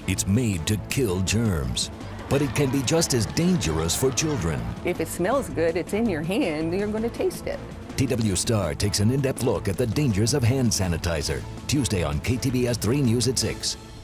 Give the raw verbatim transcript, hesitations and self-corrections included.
It's made to kill germs, but it can be just as dangerous for children. If it smells good, it's in your hand, you're going to taste it. T W Star takes an in-depth look at the dangers of hand sanitizer. Tuesday on K T B S three News at six.